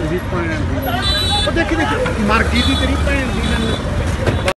ਤੁਸੀਂ ਭੈਣ ਦੀ ਉਹ ਦੇਖੀ ਦੇਖ ਮਰ ਗਈ ਸੀ ਤੇਰੀ ਭੈਣ ਦੀ